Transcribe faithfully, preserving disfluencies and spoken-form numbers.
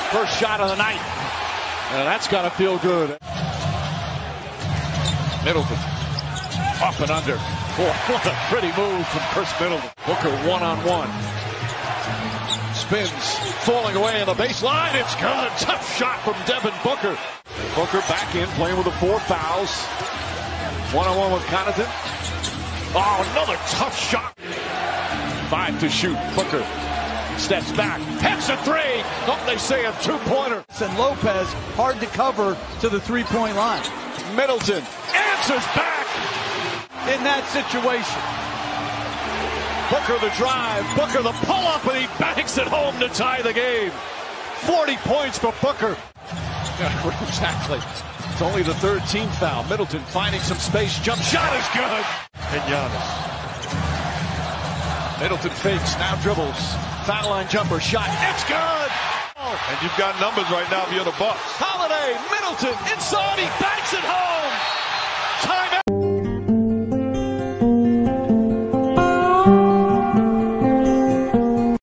First shot of the night. And that's got to feel good. Middleton. Up and under. Boy, what a pretty move from Chris Middleton. Booker one-on-one. Spins. Falling away on the baseline. It's good. Tough shot from Devin Booker. Booker back in, playing with the four fouls. One-on-one with Connaughton. Oh, another tough shot. Five to shoot. Booker steps back. Hits a three. Oh, they say a two-pointer. And Lopez hard to cover to the three-point line. Middleton answers back in that situation. Booker the drive. Booker the pull-up, and he banks it home to tie the game. forty points for Booker. Exactly. It's only the third team foul. Middleton finding some space. Jump shot is good. And Giannis. Middleton fakes, now dribbles. Foul line jumper shot. It's good. And you've got numbers right now if you're the Bucks. Holiday, Middleton, inside, he